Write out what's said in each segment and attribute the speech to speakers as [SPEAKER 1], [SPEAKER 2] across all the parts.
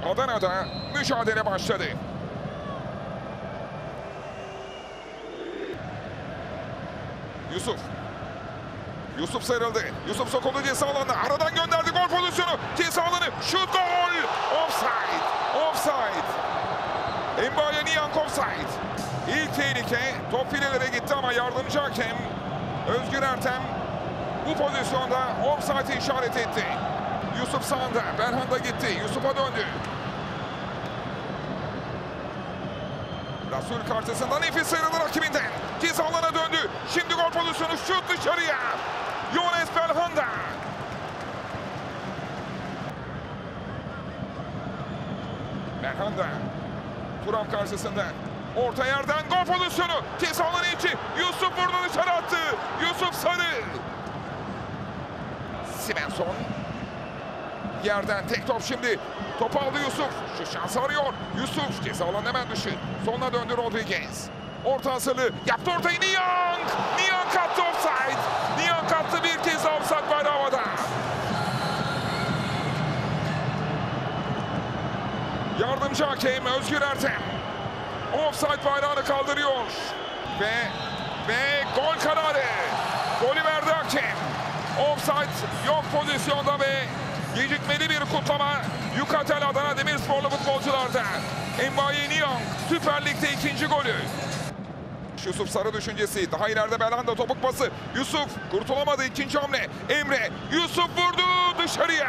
[SPEAKER 1] Adana'da mücadele başladı. Yusuf sarıldı. Yusuf sokuldu ceza alanına. Aradan gönderdi, gol pozisyonu. Ceza alanı, şut, gol. Offside. Offside. Mbaye Niang offside. İlk tehlike top filelere gitti ama yardımcı hakem Özgür Ertem bu pozisyonda offside işaret etti. Yusuf sağında. Belhanda gitti. Yusuf'a döndü. Rasul karşısında nefis sıyrıldı rakibinden. Ceza alana döndü. Şimdi gol pozisyonu, şut dışarıya. Jonas Belhanda. Belhanda. Turam karşısında. Orta yerden gol pozisyonu. Ceza alanı içi. Yusuf vurdu, dışarı attı. Yusuf Sarı. Svensson. Yerden tek top şimdi. Topu aldı Yusuf. Şu şansı arıyor. Yusuf ceza alanı hemen dışı. Sonuna döndü Rodriguez. Orta hazırlığı. Yaptı ortayı Niang. Niang kattı, offside. Niang kattı, bir kez offside bayrağı havada. Yardımcı hakem Özgür Ertem offside bayrağını kaldırıyor. Ve gol kararı. Golü verdi hakem. Offside yok pozisyonda ve gecikmeli bir kutlama Yukatel Adana Demirsporlu futbolcularda. Mbaye Niang Süper Lig'de ikinci golü. Yusuf Sarı düşüncesi. Daha ileride Belhanda topuk pası. Yusuf kurtulamadı, ikinci hamle. Emre. Yusuf vurdu dışarıya.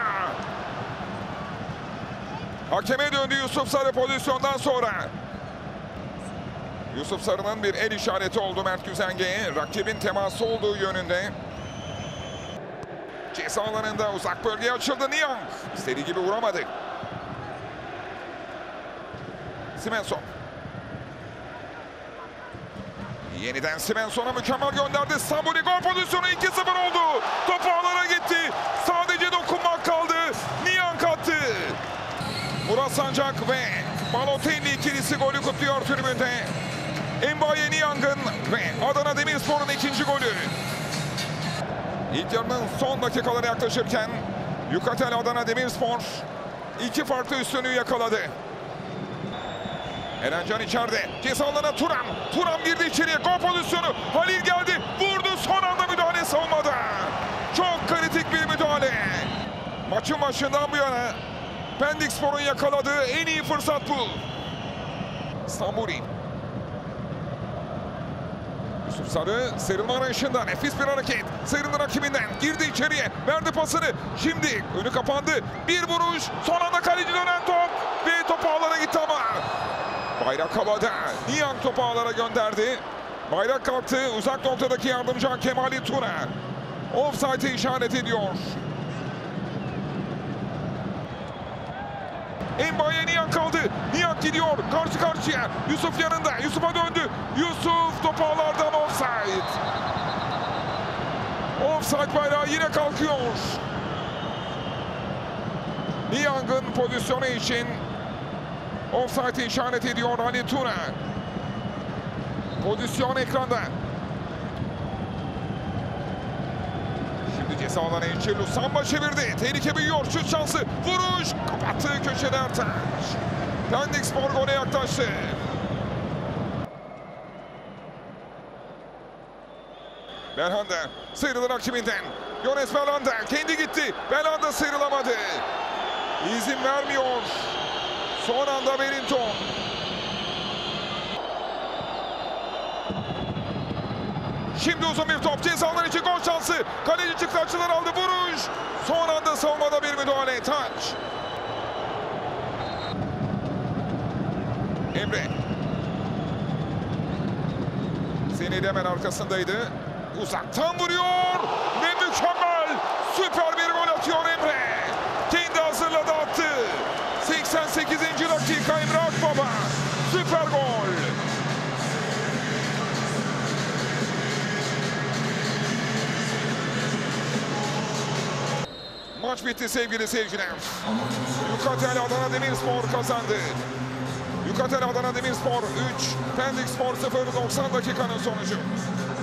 [SPEAKER 1] Hakeme döndü Yusuf Sarı pozisyondan sonra. Yusuf Sarı'nın bir el işareti oldu Mert Güzenge'ye. Rakibin teması olduğu yönünde. Ceza alanında uzak bölgeye açıldı Niang. İstediği gibi vuramadı. Svensson. Yeniden Svensson'a mükemmel gönderdi. Sambuli gol pozisyonu, 2-0 oldu. Top ağlara gitti. Sadece dokunmak kaldı. Niang attı. Murat Sancak ve Balotelli ikilisi golü kutluyor tribünde. Mbaye Niang'ın ve Adana Demirspor'un ikinci golü. İlk yarının son dakikaları yaklaşırken Yukatel Adana Demirspor iki farklı üstünlüğü yakaladı. Erencan içeride. Ceza alanına Turam. Turam girdi içeriye. Gol pozisyonu. Halil geldi. Vurdu. Son anda müdahale savunmada. Çok kritik bir müdahale. Maçın başından bu yana Pendikspor'un yakaladığı en iyi fırsat bu. Sambuli. Yusuf Sarı sıyrılma arayışında nefis bir hareket. Sıyrıldı rakibinden. Girdi içeriye. Verdi pasını. Şimdi önü kapandı. Bir vuruş. Son anda kaleci dönen top. Ve top ağlara gitti ama. Bayrak havada. Niang topu ağlara gönderdi. Bayrak kalktı. Uzak noktadaki yardımcı hakem Ali Tuna offside'e işaret ediyor. Mbaye Niang kaldı. Niang gidiyor. Karşı karşıya. Yusuf yanında. Yusuf'a döndü. Yusuf topu ağlardan offside. Offside bayrağı yine kalkıyor. Niang'ın pozisyonu için offside işaret ediyor Ali Tuna. Pozisyon ekranda. Şimdi ceza alanı için Lusamba çevirdi. Tehlike büyüyor. Şut şansı. Vuruş. Kapattığı köşede Ertaş. Pendikspor gole yaklaştı. Belhanda sıyrılır rakibinden. Jonas Belhanda kendi gitti. Belhanda sıyrılamadı. İzin vermiyor. Son anda Wellington. Şimdi uzun bir top. Ceza alanı için gol şansı. Kaleci çıktı, açılar aldı. Vuruş. Son anda savunmada bir müdahale. Taç. Emre. Zeni hemen arkasındaydı. Uzaktan vuruyor. Ve mükemmel. Süper bir gol atıyor Emre. Kendi hazırladı, attı. 88. dakika Emre Akbaba. Süper gol. Maç bitti sevgili seyirciler. Yukatel Adana Demirspor kazandı. Yukatel Adana Demirspor 3, Pendikspor 0, 90 dakikanın sonucu.